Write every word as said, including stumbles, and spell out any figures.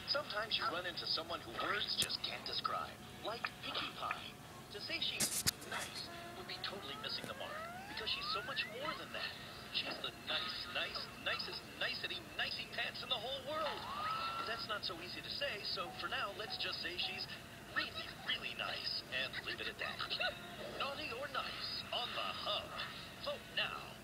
Sometimes you run into someone who words just can't describe, like Pinkie Pie. To say she's nice would be totally missing the mark, because she's so much more than that. She's the nice, nice, nicest, nicety, nicey pants in the whole world. But that's not so easy to say, so for now, let's just say she's really, really nice, and leave it at that. Naughty or nice, on the hub. Vote now.